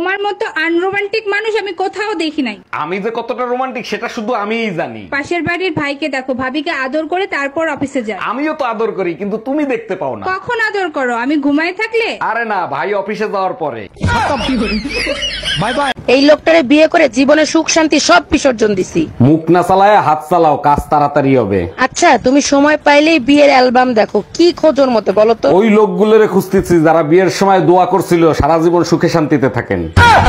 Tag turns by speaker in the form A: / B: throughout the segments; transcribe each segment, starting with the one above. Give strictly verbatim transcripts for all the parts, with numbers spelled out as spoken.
A: তোমার মতো আনরোমান্টিক মানুষ আমি কোথাও দেখি নাই।
B: আমি যে কতটা রোমান্টিক সেটা শুধু আমিই জানি।
A: পাশের বাড়ির ভাইকে দেখো, ভাবিকে আদর করে তারপর অফিসে যায়।
B: আমিও তো আদর করি, কিন্তু তুমি দেখতে পাও না।
A: কখন আদর করো? আমি ঘুমায় থাকলে?
B: আরে না, ভাই অফিসে যাওয়ার পরে।
C: Bye bye. এই লোকটারে বিয়ে করে জীবনে সুখ শান্তি সব বিসর্জন দিছি।
B: মুখ না চালায় হাত চালাও, কাজ তাড়াতাড়ি হবে।
C: আচ্ছা, তুমি সময় পাইলেই বিয়ের অ্যালবাম দেখো, কি খোঁজোর মতো বলো তো?
B: ওই লোকগুলোরে খুঁজতেছি যারা বিয়ের সময় দোয়া করছিল সারা জীবন সুখে শান্তিতে থাকেন।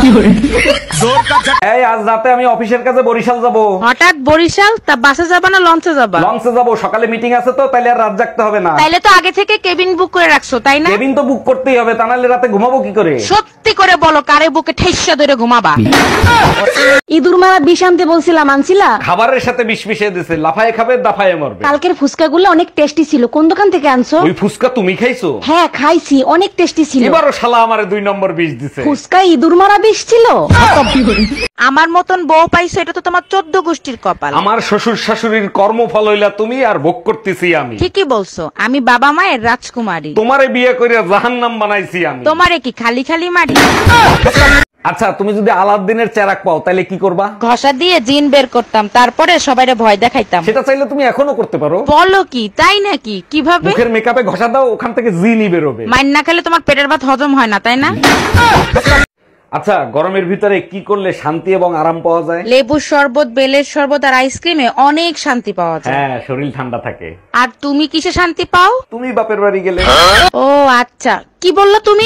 B: এই আজ রাতে আমি অফিসের কাছে বরিশাল যাব।
C: হঠাৎ বরিশাল? তা বাসে যাবা না লঞ্চে যাবা?
B: লঞ্চে যাব, সকালে মিটিং আছে তো, তাইলে আর রাত জাগতে হবে না।
C: তাইলে তো আগে থেকে কেবিন বুক করে রাখছো, তাই না?
B: কেবিন তো বুক করতেই হবে, তা নাহলে রাতে ঘুমাবো কি করে?
C: সত্যি করে বলো, কারে বুকে ঠেসা ধরে ঘুমাবা?
D: ইঁদুর মারা বিষ আনতে বলছিলাম, আনছিলা?
B: খাবারের সাথে বিষ মিশিয়ে দিছে, লাফায়ে খাবে দাফায়ে মরবে।
D: কালকের ফুচকাগুলো অনেক টেস্টি ছিল, কোন দোকান থেকে আনছো?
B: ওই ফুসকা তুমি খাইছো?
D: হ্যাঁ খাইছি, অনেক টেস্টি ছিল।
B: এবারও শালা আমারে দুই নম্বর বিষ দিছে।
D: ফুচকায় ইঁদুর মারা বিষ ছিল?
C: আমার মতন বউ পাইছো, এটা তো তোমার চোদ্দ গোষ্ঠীর কপাল।
B: আমার শ্বশুর শাশুড়ির কর্মফল হইলা তুমি, আর ভোগ করতেছি আমি।
C: ঠিকই বলছো, আমি বাবা মায়ের রাজকুমারী।
B: তোমারে বিয়ে করে জাহান্নাম বানাইছি আমি।
C: তোমারে কি খালি খালি মারি?
B: আচ্ছা, তুমি যদি আলাদিনের চেরাক পাও তাহলে কি করবা?
C: ঘষা দিয়ে জিন বের করতাম, তারপরে সবাইরে ভয় দেখাইতাম।
B: সেটা চাইলে তুমি এখনো করতে পারো।
C: বলো কি, তাই নাকি? কিভাবে?
B: মুখের মেকআপে ঘষা দাও, ওখান থেকে জিনই বেরোবে।
C: মাইন না খেলে তোমার পেটের ভাত হজম হয় না, তাই না?
B: আচ্ছা, গরমের ভিতরে কি করলে শান্তি এবং আরাম পাওয়া যায়?
C: লেবুর শরবত, বেলের শরবত আর আইসক্রিমে অনেক শান্তি পাওয়া যায়।
B: হ্যাঁ, শরীর ঠান্ডা থাকে।
C: আর তুমি কিসে শান্তি পাও?
B: তুমি বাপের বাড়ি গেলে।
C: ও আচ্ছা, কি বললা তুমি?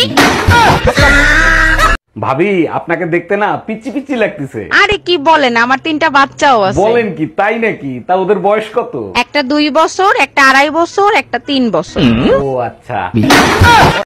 B: ভাবি, আপনাকে দেখতে না পিচি পিচি লাগতেছে।
C: আরে কি বলেন, আমার তিনটা বাচ্চাও আছে।
B: বলেন কি, তাই নাকি? তা ওদের বয়স কত?
C: একটা দুই বছর, একটা আড়াই বছর, একটা তিন বছর।
B: ও আচ্ছা।